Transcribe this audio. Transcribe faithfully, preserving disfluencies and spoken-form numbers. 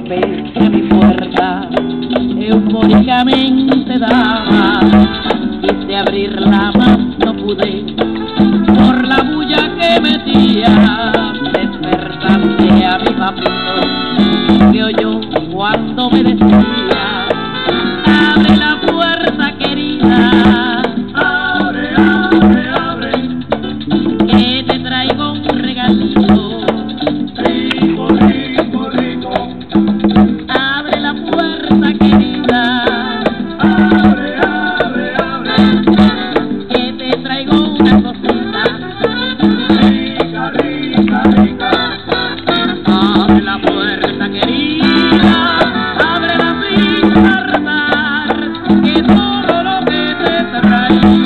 golpe que mi puerta eufóricamente daba. Quise abrirla, mas no pude, por la bulla que metía. Despertaste a mi papito, que oyó cuando me decía: abre la puerta, querida, abre, abre, abre, que te traigo un regalito rico, rico, rico. Abre la puerta, querida, abre, abre, abre, que te traigo una cosita rica, rica, rica. Abre la puerta, querida, ábrela sin tardar, que todo lo que te traigo